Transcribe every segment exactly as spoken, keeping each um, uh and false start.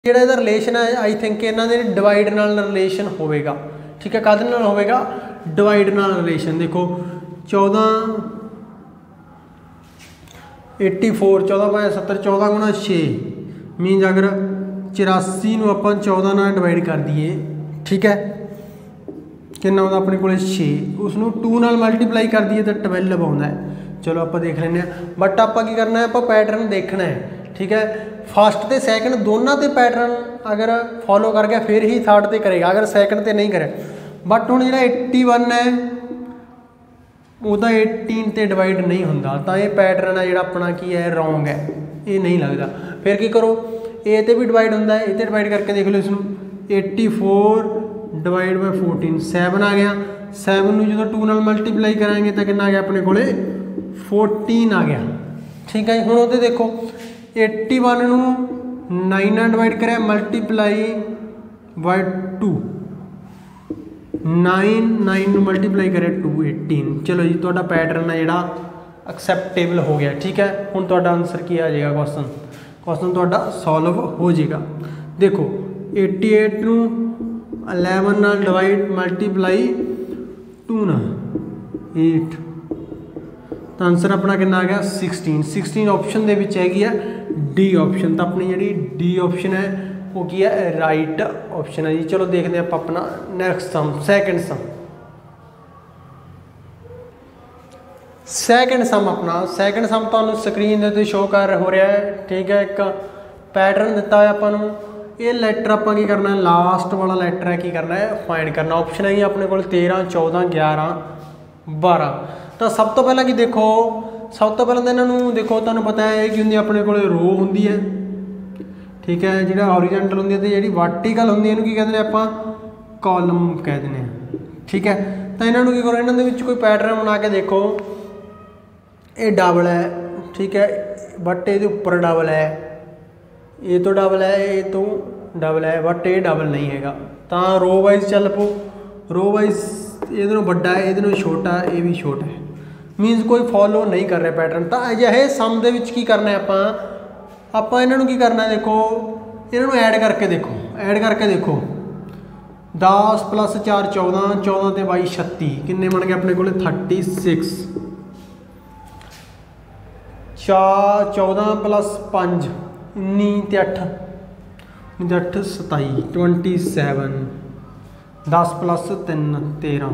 ਜਿਹੜਾ ਇਹਦਾ ਰਿਲੇਸ਼ਨ ਹੈ ਆਈ ਥਿੰਕ ਇਹਨਾਂ ਦੇ ਡਿਵਾਈਡ ਨਾਲ ਰਿਲੇਸ਼ਨ ਹੋਵੇਗਾ। ਠੀਕ ਹੈ, ਕਾਹਦੇ ਨਾਲ ਹੋਵੇਗਾ? डिवाइड नाल रिलेशन। देखो चौदह एटी फोर चौदह पाँच सत्तर चौदह गुणा छे मीनस अगर चौरासी नूं आपां चौदह नाल डिवाइड कर दईए, ठीक है, कितना आउंदा अपने कोले छे, उसनूं टू नाल मल्टीप्लाई कर दईए तो ट्वेल्व आउंदा है। चलो आप देख लैंदे हां, बट आपां की करना है, आपां पैटर्न देखना है। ठीक है, फस्ट तो सैकंड दोनों ते पैटर्न अगर फॉलो कर गया फिर ही थर्ड ते करेगा, अगर सैकंड ते नहीं करे। बट हुण जिहड़ा एट्टी वन है वह एटीन ते डिवाइड नहीं होंदा, तो ये पैटर्न है जिहड़ा अपना की है रॉन्ग है, ये नहीं लगता। फिर की करो, ए ते भी डिवाइड होंदा है, ये डिवाइड करके देख लो इसनूं, eighty four divide by fourteen seven आ गया। सैवन नूं जो टू नाल मल्टीप्लाई कराएंगे तो कितना आ गया अपने कोले फोर्टीन आ गया। ठीक है, हुण उहदे देखो एट्टी वन नूं नाइन नाल डिवाइड करें multiply by two, nine nine multiply करे टू एटीन। चलो जी, तो पैटर्न है जोड़ा एक्सैप्टेबल हो गया। ठीक है, हुण तो आंसर की आ जाएगा, क्वेश्चन क्वेश्चन तो सॉल्व हो जाएगा। देखो एटी एट नूं इलेवन नाल डिवाइड मल्टीप्लाई टू ना एट, तो आंसर अपना कितना आ गया सिक्सटीन। सिक्सटीन ऑप्शन दे विच हैगी है डी ऑप्शन, तो अपनी जी डी ऑप्शन है वो की है राइट ऑप्शन है जी। चलो देखते हैं आप अपना next sum, second sum. Second sum अपना सैकेंड सम तो स्क्रीन के शो कर हो रहा है। ठीक है, एक पैटर्न दिता है अपन ये लैटर आप की करना है, लास्ट वाला लैटर है की करना है फाइंड करना। ऑप्शन है अपने को तेरह चौदह ग्यारह बारह। तो सब तो पहला कि देखो, सब तो पहले तो इन्हों देखो, तुहानूं पता है कि होंगी अपने को रो होंगी है। ठीक है, जो हॉरिजेंटल होंगी है जी वर्टिकल होंगी है, की कहते हैं आप कॉलम कह दें। ठीक है, तो इन्हों की करो, इन्होंने कोई पैटर्न बना के देखो, ये डबल है। ठीक है, बट ये उपर डबल है, ये तो डबल है, ये तो डबल है, बट ये डबल नहीं है। तो रो वाइज चल पो, रो वाइज ये बड़ा है, ये छोटा है, ये भी छोटा है, मीनस कोई फॉलो नहीं कर रहा पैटर्न। तो अजिहे सम दे विच की करना है आप आप इन्हों की करना है, देखो इन्हों ऐड करके देखो, ऐड करके देखो दस प्लस चार चौदह, चौदह तो बाई छत्ती, किन्ने बन गए अपने को थर्टी सिक्स। चार चौदह प्लस पाँच उन्नी ते अठ, उन्नी अठ सताई ट्वेंटी सैवन, दस प्लस तीन तेरह।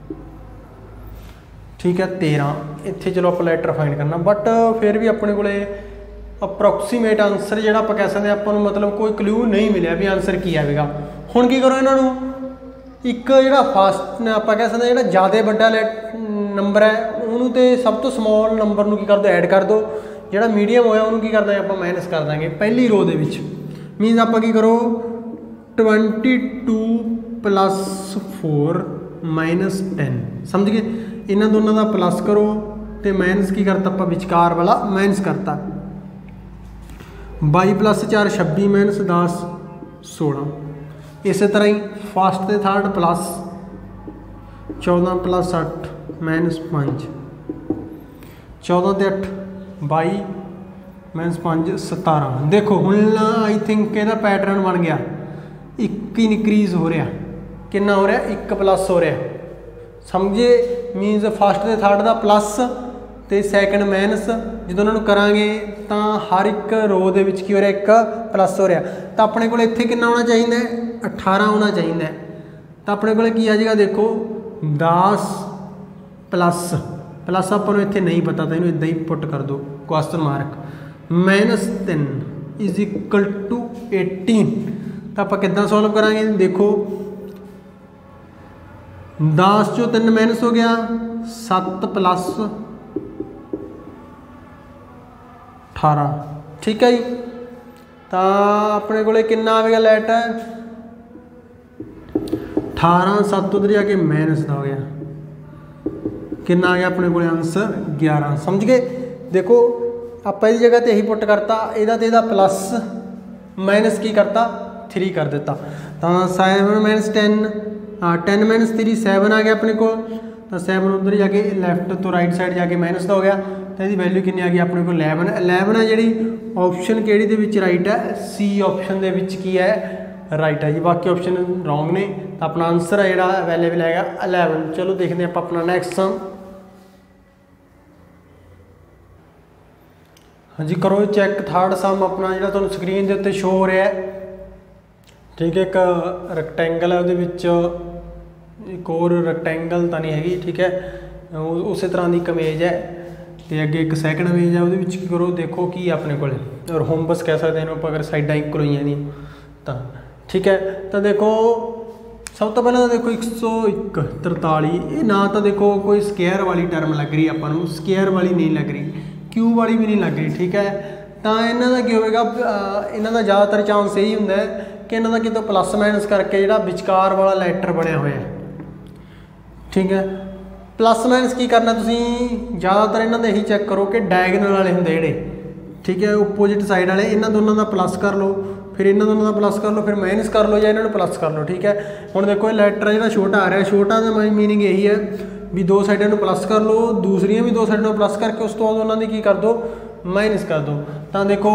ठीक है, तेरह इत्थे चलो आप लैटर फाइंड करना, बट फिर भी अपने को अप्रोक्सीमेट आंसर जो आप कह सकते अपन मतलब कोई क्लू नहीं मिले भी आंसर की आएगा। हुण की करो, इन्हों एक जो फास्ट आप कह सकते जो ज़्यादा बड़ा नंबर है उन्होंने तो सब तो समॉल नंबर की कर दो ऐड कर दो, जोड़ा मीडियम होया उन्होंने की करना है आप माइनस कर देंगे पहली रो दे विच। मीनस आप की करो twenty two plus four minus ten, समझ गए, इन्होंने दोनों का प्लस करो तो माइनस की करता आप विचकार वाला माइनस करता। बाई प्लस चार छब्बी माइनस दस सोलह। इस तरह ही फस्ट तो थर्ड प्लस चौदह प्लस अठ माइनस पाँच, चौदह तो अठ बाई माइनस पाँच सतारह। देखो हुण आई थिंक यदा पैटर्न बन गया, एक इनक्रीज हो रहा, कितना हो रहा एक प्लस हो रहा, समझे। मीनस फस्ट तो थर्ड का प्लस तो सैकेंड माइनस, जो उन्होंने करांगे तो हर एक रो दे विच की हो रहा एक प्लस हो रहा। तो अपने को इत्थे कितना होना चाहिए, अठारह होना चाहिए। तो अपने को की आ जाएगा, देखो दस प्लस प्लस अपन इत्थे नहीं पता, तो इन्हें इदा ही पुट कर दो क्वेश्चन मार्क, माइनस तीन इज इक्वल टू एटीन। तो आप कितना सॉल्व करांगे, देखो दस चो तीन माइनस हो गया, सत्त प्लस अठारह। ठीक है जी, तो अपने को कितना आएगा लैट है अठारह, सत्त उधर जाके माइनस का हो गया, कितना आ गया अपने को आंसर ग्यारह। समझ गए, देखो आप इस जगह तो यही पुट करता, इहदा ते इहदा प्लस माइनस की करता थ्री कर देता। तो सैवन माइनस टेन, हाँ टेन माइनस थ्री सैवन आ गया अपने को, तो सैवन उधर जाके लैफ्ट तो राइट साइड जाके माइनस का हो गया, तो यदी वैल्यू कितनी आ गई अपने को इलेवन। इलेवन है जी ऑप्शन ਕਿਹੜੀ ਦੇ ਵਿੱਚ ਰਾਈਟ ਹੈ, ਸੀ ऑप्शन ਦੇ ਵਿੱਚ ਕੀ ਹੈ, ਰਾਈਟ ਹੈ ਜੀ। ਬਾਕੀ ऑप्शन ਰੋਂਗ ਨੇ, ਤਾਂ ਆਪਣਾ ਆਨਸਰ ਹੈ ਜਿਹੜਾ ਅਵੇਲੇਬਲ ਹੈਗਾ ਇਲੈਵਨ। ਚਲੋ ਦੇਖਦੇ ਆਪਾਂ ਆਪਣਾ ਨੈਕਸਟ ਸਮ। ਹਾਂਜੀ ਕਰੋ ਚੈੱਕ ਥਰਡ ਸਮ ਆਪਣਾ ਜਿਹੜਾ ਤੁਹਾਨੂੰ ਸਕਰੀਨ ਦੇ ਉੱਤੇ ਸ਼ੋ ਹੋ ਰਿਹਾ ਹੈ। ਠੀਕ ਹੈ, ਇੱਕ ਰੈਕਟੈਂਗਲ ਹੈ, ਉਹਦੇ ਵਿੱਚ ਇੱਕ ਹੋਰ ਰੈਕਟੈਂਗਲ ਤਾਂ ਨਹੀਂ ਹੈਗੀ, ਠੀਕ ਹੈ, ਉਸੇ ਤਰ੍ਹਾਂ ਦੀ ਇੱਕ ਇਮੇਜ ਹੈ, ਤੇ ਅੱਗੇ ਇੱਕ ਸੈਕਿੰਡ ਇਮੇਜ ਹੈ। ਉਹਦੇ ਵਿੱਚ ਕੀ ਕਰੋ, ਦੇਖੋ ਕੀ ਆਪਣੇ ਕੋਲ ਔਰ ਹੋਮਬਸ ਕਹਿ ਸਕਦੇ ਇਹਨੂੰ ਆਪਾਂ, ਅਗਰ ਸਾਈਡਾਂ ਇਕੁਅਲ ਹੋਈਆਂ ਦੀਆਂ ਤਾਂ ਠੀਕ ਹੈ। ਤਾਂ ਦੇਖੋ ਸਭ ਤੋਂ ਪਹਿਲਾਂ ਤਾਂ ਦੇਖੋ ਇੱਕ ਸੌ ਇੱਕ ਤਰਤਾਲੀ, ਇਹ ਨਾ ਤਾਂ ਦੇਖੋ ਕੋਈ ਸਕੇਅਰ ਵਾਲੀ ਟਰਮ ਲੱਗ ਰਹੀ ਆਪਾਂ ਨੂੰ, ਸਕੇਅਰ ਵਾਲੀ ਨਹੀਂ ਲੱਗ ਰਹੀ, ਕਿਊ ਵਾਲੀ ਵੀ ਨਹੀਂ ਲੱਗ ਰਹੀ, ਠੀਕ ਹੈ। ਤਾਂ ਇਹਨਾਂ ਦਾ ਕੀ ਹੋਵੇਗਾ, ਇਹਨਾਂ ਦਾ ਜ਼ਿਆਦਾਤਰ ਚਾਂਸ ਇਹੀ ਹੁੰਦਾ ਹੈ ਕਿ ਇਹਨਾਂ ਦਾ ਕਿਤੋਂ ਪਲੱਸ ਮਾਈਨਸ ਕਰਕੇ ਜਿਹੜਾ ਵਿਚਕਾਰ ਵਾਲਾ ਲੈਟਰ ਬਣਿਆ ਹੋਇਆ, ਠੀਕ ਹੈ। ਪਲੱਸ ਮਾਈਨਸ ਕੀ ਕਰਨਾ ਤੁਸੀਂ, ਜ਼ਿਆਦਾਤਰ ਇਹਨਾਂ ਦਾ ਇਹੀ ਚੈੱਕ ਕਰੋ ਕਿ ਡਾਇਗਨਲ ਵਾਲੇ ਹੁੰਦੇ ਜਿਹੜੇ, ਠੀਕ ਹੈ, ਓਪੋਜਿਟ ਸਾਈਡ ਵਾਲੇ, ਇਹਨਾਂ ਦੋਨਾਂ ਦਾ ਪਲੱਸ ਕਰ ਲਓ, ਫਿਰ ਇਹਨਾਂ ਦੋਨਾਂ ਦਾ ਪਲੱਸ ਕਰ ਲਓ, ਫਿਰ ਮਾਈਨਸ ਕਰ ਲਓ ਜਾਂ ਇਹਨਾਂ ਨੂੰ ਪਲੱਸ ਕਰ ਲਓ, ਠੀਕ ਹੈ। ਹੁਣ ਦੇਖੋ ਇਹ ਲੈਟਰ ਜਿਹੜਾ ਛੋਟਾ ਆ ਰਿਹਾ, ਛੋਟਾ ਦਾ ਮੀਨਿੰਗ ਇਹੀ ਹੈ ਵੀ ਦੋ ਸਾਈਡਾਂ ਨੂੰ ਪਲੱਸ ਕਰ ਲਓ, ਦੂਸਰੀਆਂ ਵੀ ਦੋ ਸਾਈਡਾਂ ਨੂੰ ਪਲੱਸ ਕਰਕੇ ਉਸ ਤੋਂ ਬਾਅਦ ਉਹਨਾਂ ਦੀ ਕੀ ਕਰ ਦਿਓ, ਮਾਈਨਸ ਕਰ ਦਿਓ। ਤਾਂ ਦੇਖੋ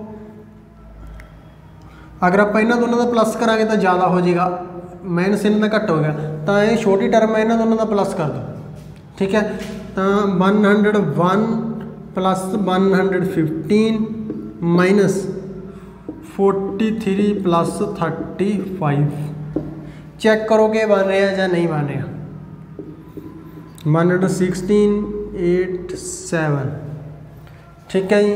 ਅਗਰ ਆਪਾਂ ਇਹਨਾਂ ਦੋਨਾਂ ਦਾ ਪਲੱਸ ਕਰਾਂਗੇ ਤਾਂ ਜ਼ਿਆਦਾ ਹੋ ਜਾਏਗਾ, ਮਾਈਨਸ ਇਹਨਾਂ ਦਾ ਘੱਟ ਹੋ ਗਿਆ, ਤਾਂ ਇਹ ਛੋਟੀ ਟਰਮ ਹੈ, ਇਹਨਾਂ ਦੋਨਾਂ ਦਾ ਪਲੱਸ ਕਰ ਦਿਓ, ठीक है। तो one hundred one plus one hundred fifteen minus forty three plus thirty five, check करो कि बन रहा है या नहीं बन रहा। One hundred sixteen eight seven, ठीक है जी,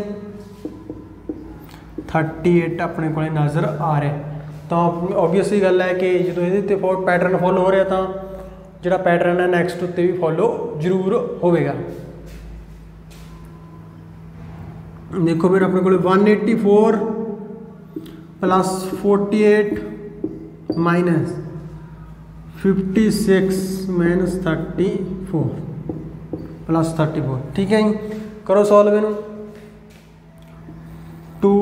थर्टी एट अपने को नज़र आ रहा है। तो ओबवियसली गल है कि जो ये पैटर्न फॉलो हो रहा तो ਜਿਹੜਾ ਪੈਟਰਨ ਹੈ ਨੈਕਸਟ ਉੱਤੇ ਵੀ ਫੋਲੋ ਜ਼ਰੂਰ ਹੋਵੇਗਾ। ਦੇਖੋ ਫਿਰ ਆਪਣੇ ਕੋਲ one eighty four plus forty eight minus fifty six minus thirty four plus thirty four, ठीक है जी। करो सॉल्व इनू, टू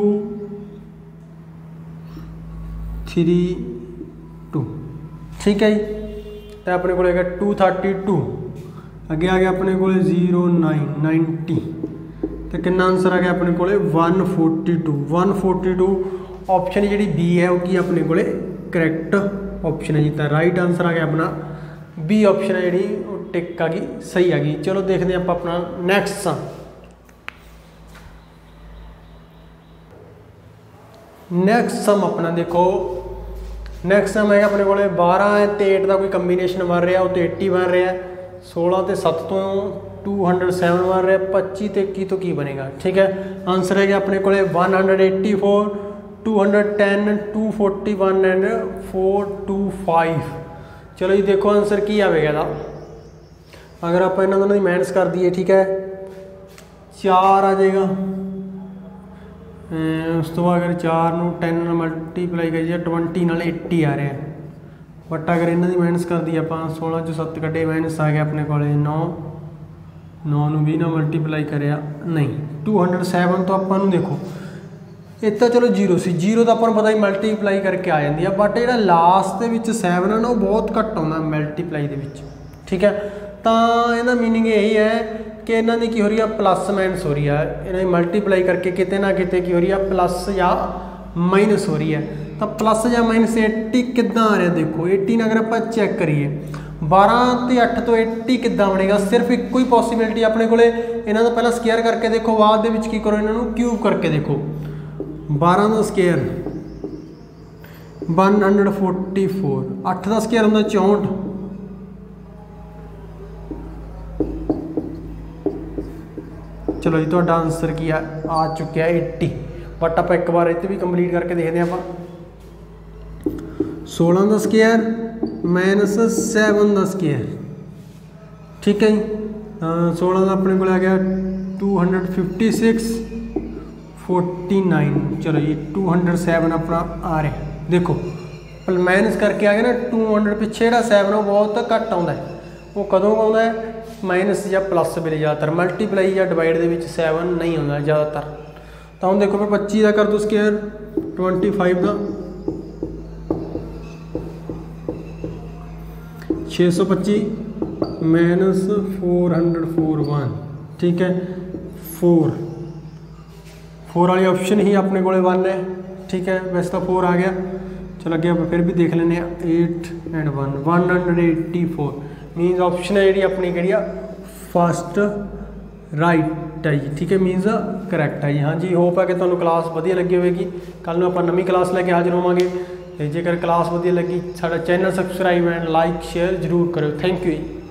थ्री टू, ठीक है जी। तो अपने को टू थर्टी टू, अगे आ गया अपने को जीरो नाइन नाइनटी, तो कितना आंसर आ गया अपने को one forty two. One forty two option जी बी है वो की अपने को करैक्ट ऑप्शन है जी। तो राइट आंसर आ गया अपना बी ऑप्शन है जी, टिक आ गई, सही आ गई। चलो देखते हैं आप अपना नैक्सट सम। नैक्सट सम अपना देखो, नैक्सट सम है अपने को बारह है तो एट का कोई कंबीनेशन बन रहा, तो एटी बन रहा है, सोलह तो सत्त तो टू हंड्रड सैवन बन रहा, पच्ची तो की तो की बनेगा, ठीक है। आंसर है अपने को one hundred eighty four, two hundred ten, two forty one and four two five. चलो जी देखो आंसर की आएगा। अगर आप इन्हों दोनों की माइनस कर दिए, ठीक है, चार आ जाएगा, उस तो बाद अगर चार नू टेन मल्टीप्लाई करिए ट्वेंटी नाल एट्टी आ रहा है, बट अगर इन्हों की माइनस कर दी आप सोलह चो सत्त कटे, माइनस आ गया अपने को नौ, नौ नू भी ना मल्टीप्लाई करिया नहीं, टू हंड्रड सैवन तो आपको देखो इतना चलो जीरो सी, जीरो तो आपको पता ही मल्टीप्लाई करके आ जाती है, बट जो लास्ट के सैवन है ना वो बहुत घट आता मल्टीप्लाई के, ठीक है। तो यदा मीनिंग यही है कि इन्हों की हो रही है प्लस माइनस हो रही है, इन्हें मल्टीप्लाई करके कितने ना कितने की हो रही है प्लस या माइनस हो रही है। तो प्लस या माइनस एट्टी किद्दां आ रहा, देखो एट्टी अगर आप चैक करिए बारह तो अठ तो एट्टी किद्दां बनेगा, सिर्फ एक ही पॉसीबिलिटी अपने को इन्हों का पहला स्केयर करके देखो, बाद की करो इन्हों क्यूब करके देखो, बारह का square one hundred forty four, अठ का स्केयर होंगे चौंठ, चलो जी तो आंसर की आ, आ चुका है एट्टी, बट आप एक बार इतने भी कंप्लीट करके देखते हैं आप। सोलह का स्केयर माइनस सैवन का स्केयर, ठीक है जी। सोलह का अपने को आ गया two hundred fifty six forty nine, चलो जी टू हंड्रड सैवन अपना आ रहा है, देखो माइनस करके आ गया ना, टू हंड्रड पिछे जो सैवन वो बहुत घट आता है, वो कदों आता है माइनस या प्लस वेले, ज़्यादातर मल्टीप्लाई या डिवाइड के सैवन नहीं आता ज़्यादातर। तो हम देखो मैं पच्ची का कर दो स्केयर, ट्वेंटी फाइव का छे सौ पच्ची minus four hundred four one, ठीक है, फोर फोर वाली ऑप्शन ही अपने को वन है, ठीक है। वैसे तो फोर आ गया, चलो अगे आप फिर भी देख लें eight and one one hundred eighty four means option है जी अपनी कि फस्ट राइट है जी, ठीक है, मीनस करैक्ट है जी। हाँ जी, होप है कि तुहानू क्लास वधिया लगी होगी। कल नूं आपां नवीं क्लास लैके हाजिर होवांगे। ते जेकर क्लास वधिया लगी साडा channel subscribe and like share जरूर करो। Thank you ji.